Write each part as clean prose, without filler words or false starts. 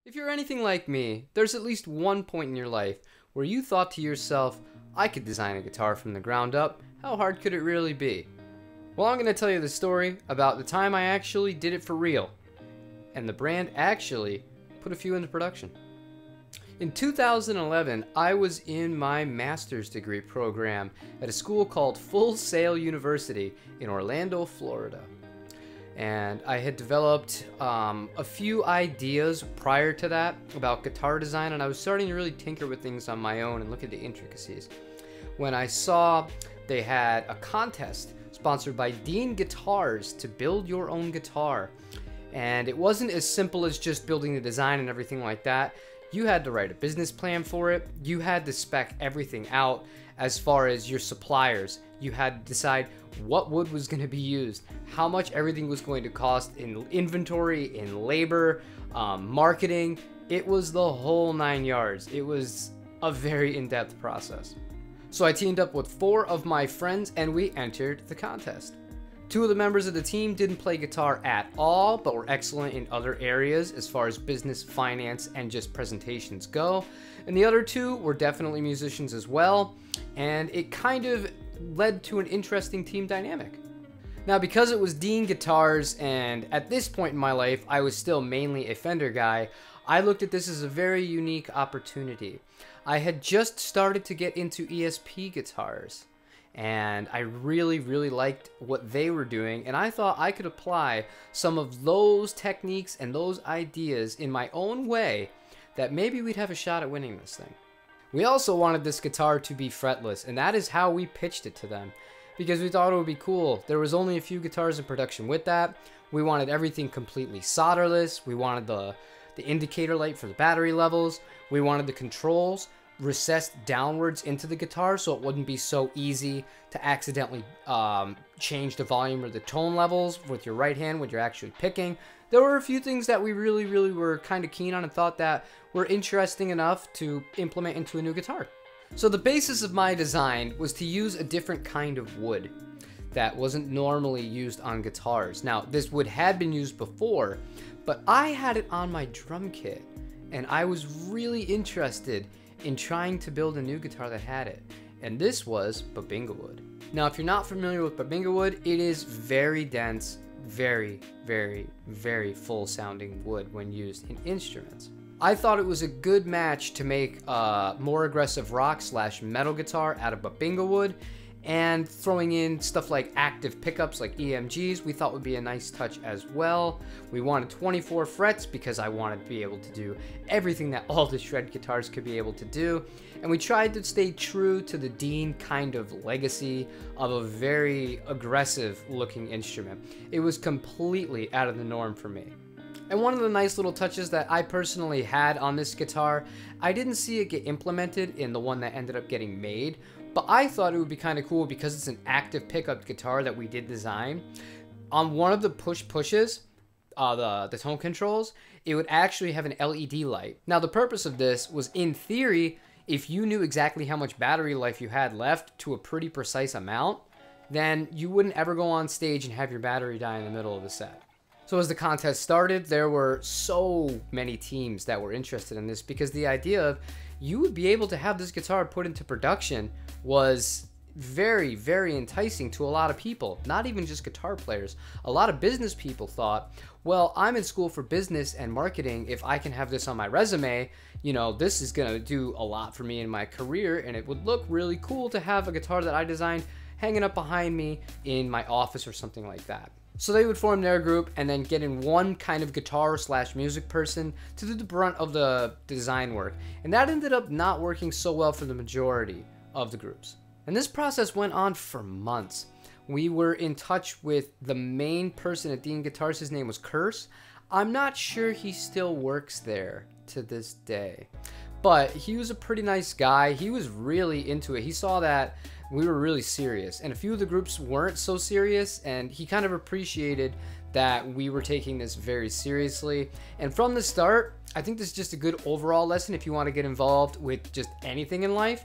If you're anything like me, there's at least one point in your life where you thought to yourself, I could design a guitar from the ground up, how hard could it really be? Well, I'm going to tell you the story about the time I actually did it for real, and the brand actually put a few into production. In 2011, I was in my master's degree program at a school called Full Sail University in Orlando, Florida. And I had developed a few ideas prior to that about guitar design, and I was starting to really tinker with things on my own and look at the intricacies. When I saw they had a contest sponsored by Dean Guitars to build your own guitar, and it wasn't as simple as just building the design and everything like that. You had to write a business plan for it. You had to spec everything out as far as your suppliers. You had to decide what wood was going to be used, how much everything was going to cost in inventory, in labor, marketing. It was the whole 9 yards. It was a very in-depth process. So I teamed up with 4 of my friends and we entered the contest. 2 of the members of the team didn't play guitar at all, but were excellent in other areas as far as business, finance, and just presentations go. And the other 2 were definitely musicians as well, and it kind of led to an interesting team dynamic. Now, because it was Dean Guitars, and at this point in my life, I was still mainly a Fender guy, I looked at this as a very unique opportunity. I had just started to get into ESP guitars, and I really liked what they were doing, and I thought I could apply some of those techniques and those ideas in my own way that maybe we'd have a shot at winning this thing. We also wanted this guitar to be fretless, and that is how we pitched it to them, because we thought it would be cool. There was only a few guitars in production with that. We wanted everything completely solderless. We wanted the indicator light for the battery levels. We wanted the controls recessed downwards into the guitar so it wouldn't be so easy to accidentally change the volume or the tone levels with your right hand when you're actually picking. There were a few things that we really were kind of keen on and thought that were interesting enough to implement into a new guitar. So the basis of my design was to use a different kind of wood that wasn't normally used on guitars. Now, this wood had been used before, but I had it on my drum kit, and I was really interested in trying to build a new guitar that had it, and this was Babinga wood. Now, if you're not familiar with Babinga wood, it is very dense, very full sounding wood when used in instruments. I thought it was a good match to make a more aggressive rock / metal guitar out of Babinga wood, and throwing in stuff like active pickups like EMGs we thought would be a nice touch as well. We wanted 24 frets because I wanted to be able to do everything that all the shred guitars could be able to do, and we tried to stay true to the Dean kind of legacy of a very aggressive looking instrument. It was completely out of the norm for me. And one of the nice little touches that I personally had on this guitar, I didn't see it get implemented in the one that ended up getting made, but I thought it would be kind of cool because it's an active pickup guitar that we did design. On one of the pushes, the tone controls, it would actually have an LED light. Now, the purpose of this was, in theory, if you knew exactly how much battery life you had left to a pretty precise amount, then you wouldn't ever go on stage and have your battery die in the middle of the set. So as the contest started, there were so many teams that were interested in this, because the idea of you would be able to have this guitar put into production was very enticing to a lot of people, not even just guitar players. A lot of business people thought, well, I'm in school for business and marketing. If I can have this on my resume, you know, this is gonna do a lot for me in my career, and it would look really cool to have a guitar that I designed hanging up behind me in my office or something like that. So they would form their group and then get in one kind of guitar / music person to do the brunt of the design work. And that ended up not working so well for the majority of the groups. And this process went on for months. We were in touch with the main person at Dean Guitars. His name was Curse. I'm not sure he still works there to this day, but he was a pretty nice guy. He was really into it. He saw that we were really serious, and a few of the groups weren't so serious, and he kind of appreciated that we were taking this very seriously. And from the start, I think this is just a good overall lesson if you want to get involved with just anything in life.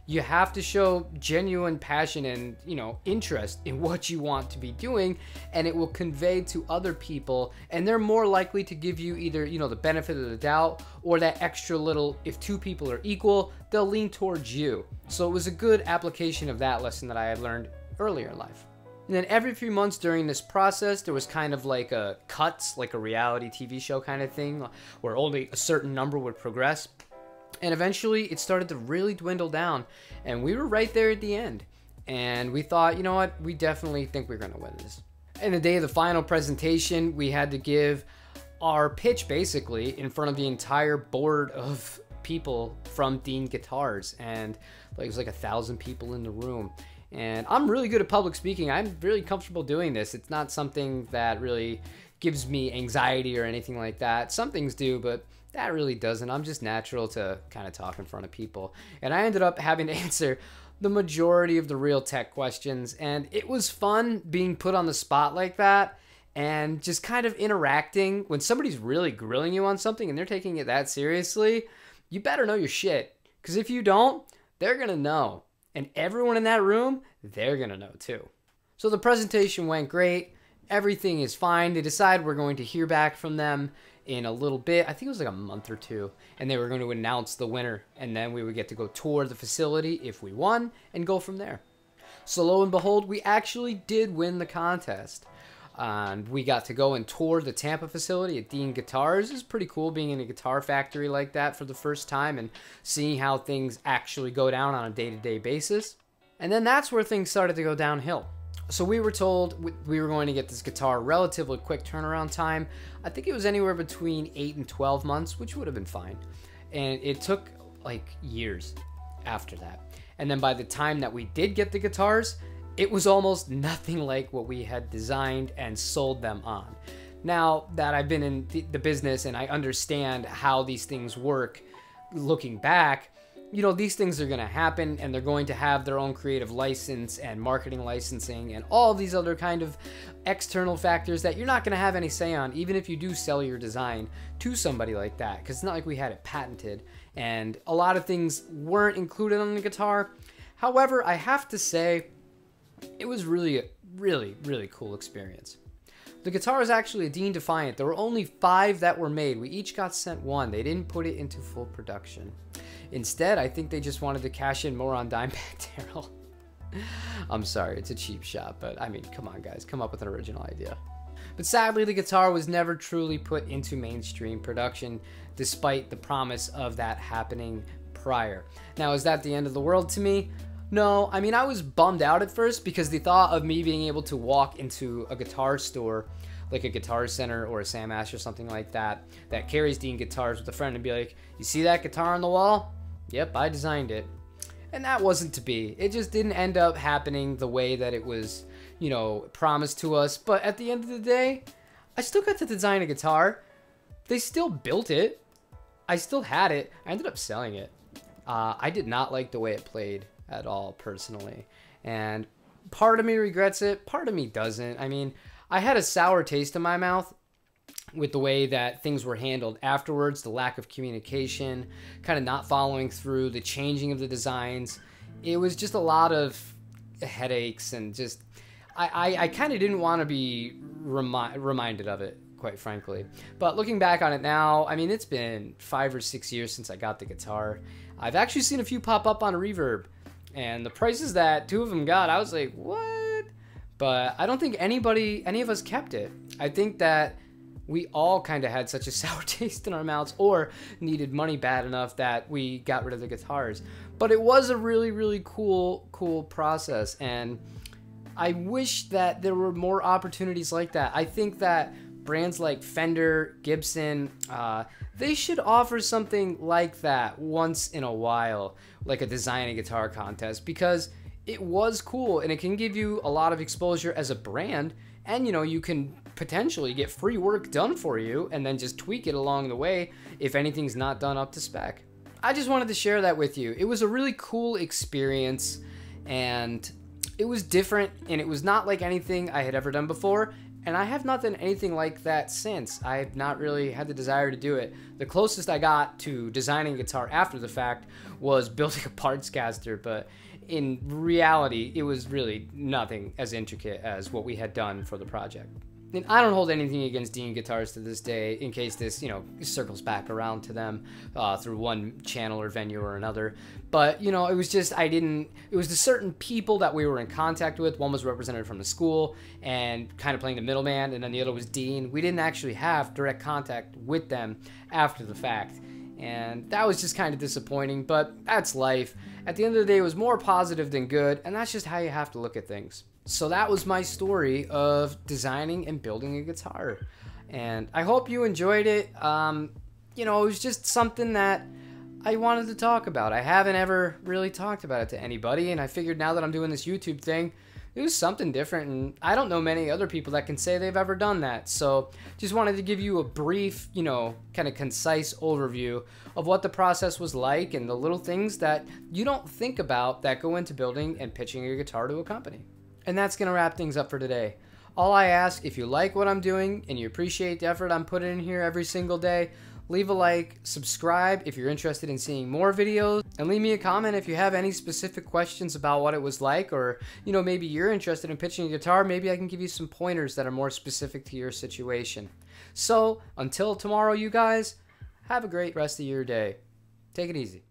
You have to show genuine passion and, interest in what you want to be doing, and it will convey to other people, and they're more likely to give you either, the benefit of the doubt or that extra little, if two people are equal, they'll lean towards you. So it was a good application of that lesson that I had learned earlier in life. And then every few months during this process, there was kind of like a cuts, like a reality TV show kind of thing, where only a certain number would progress. And eventually it started to really dwindle down, and we were right there at the end. And we thought, you know what, we definitely think we're going to win this. And the day of the final presentation, we had to give our pitch basically in front of the entire board of people from Dean Guitars. And it was like 1,000 people in the room. And I'm really good at public speaking. I'm really comfortable doing this. It's not something that really gives me anxiety or anything like that. Some things do, but that really doesn't. I'm just natural to kind of talk in front of people. And I ended up having to answer the majority of the real tech questions. And it was fun being put on the spot like that and just kind of interacting. When somebody's really grilling you on something and they're taking it that seriously, you better know your shit. Because if you don't, they're going to know. And everyone in that room, they're going to know too. So the presentation went great. Everything is fine. They decide we're going to hear back from them in a little bit. I think it was like a month or two. And they were going to announce the winner. And then we would get to go tour the facility if we won and go from there. So lo and behold, we actually did win the contest. And we got to go and tour the Tampa facility at Dean Guitars. It was pretty cool being in a guitar factory like that for the first time and seeing how things actually go down on a day-to-day basis. And then that's where things started to go downhill. So we were told we were going to get this guitar relatively quick turnaround time. I think it was anywhere between 8 and 12 months, which would have been fine. And it took like years after that. And then by the time that we did get the guitars, it was almost nothing like what we had designed and sold them on. Now that I've been in the business and I understand how these things work, looking back, these things are going to happen and they're going to have their own creative license and marketing licensing and all these other kind of external factors that you're not going to have any say on, even if you do sell your design to somebody like that, because it's not like we had it patented and a lot of things weren't included on the guitar. However, I have to say, it was really a really cool experience. The guitar is actually a Dean Defiant. There were only 5 that were made. We each got sent 1. They didn't put it into full production. Instead, I think they just wanted to cash in more on Dimebag Darrell. I'm sorry, it's a cheap shot, but I mean, come on guys, come up with an original idea. But sadly, the guitar was never truly put into mainstream production, despite the promise of that happening prior. Now, is that the end of the world to me? No, I mean, I was bummed out at first because the thought of me being able to walk into a guitar store, like a Guitar Center or a Sam Ash or something like that, that carries Dean Guitars with a friend and be like, you see that guitar on the wall? Yep, I designed it. And that wasn't to be. It just didn't end up happening the way that it was, promised to us. But at the end of the day, I still got to design a guitar. They still built it. I still had it. I ended up selling it. I did not like the way it played at all, personally. And part of me regrets it, part of me doesn't. I mean, I had a sour taste in my mouth with the way that things were handled afterwards, the lack of communication, kind of not following through, the changing of the designs. It was just a lot of headaches and just, I kind of didn't want to be reminded of it, quite frankly. But looking back on it now, I mean, it's been 5 or 6 years since I got the guitar. I've actually seen a few pop up on Reverb. And the prices that 2 of them got, I was like, what? But I don't think any of us kept it. I think that we all kind of had such a sour taste in our mouths or needed money bad enough that we got rid of the guitars. But it was a really cool process. And I wish that there were more opportunities like that. I think that brands like Fender, Gibson, they should offer something like that once in a while, like a design a guitar contest, because it was cool and it can give you a lot of exposure as a brand, and you can potentially get free work done for you and then just tweak it along the way if anything's not done up to spec. I just wanted to share that with you. It was a really cool experience and it was different and it was not like anything I had ever done before, And I have not done anything like that since. I have not really had the desire to do it. The closest I got to designing a guitar after the fact was building a parts caster, but in reality, it was really nothing as intricate as what we had done for the project. And I don't hold anything against Dean guitars to this day, in case this, circles back around to them through one channel or venue or another. But, it was just, it was the certain people that we were in contact with. One was represented from the school and kind of playing the middleman, and then the other was Dean. We didn't actually have direct contact with them after the fact. And that was just kind of disappointing, but that's life. At the end of the day, it was more positive than good, and that's just how you have to look at things. So that was my story of designing and building a guitar. And I hope you enjoyed it. It was just something that I wanted to talk about. I haven't ever really talked about it to anybody, and I figured now that I'm doing this YouTube thing, it was something different, and I don't know many other people that can say they've ever done that. So just wanted to give you a brief, kind of concise overview of what the process was like and the little things that you don't think about that go into building and pitching a guitar to a company. And that's going to wrap things up for today. All I ask, if you like what I'm doing and you appreciate the effort I'm putting in here every single day, leave a like, subscribe if you're interested in seeing more videos, and leave me a comment if you have any specific questions about what it was like, or, maybe you're interested in pitching a guitar. Maybe I can give you some pointers that are more specific to your situation. So, until tomorrow, you guys, have a great rest of your day. Take it easy.